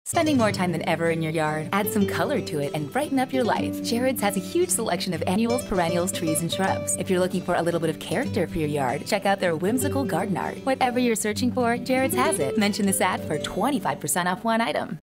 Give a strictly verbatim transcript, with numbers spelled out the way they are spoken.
Spending more time than ever in your yard? Add some color to it and brighten up your life. Jared's has a huge selection of annuals, perennials, trees, and shrubs. If you're looking for a little bit of character for your yard, check out their whimsical garden art. Whatever you're searching for, Jared's has it. Mention this ad for twenty-five percent off one item.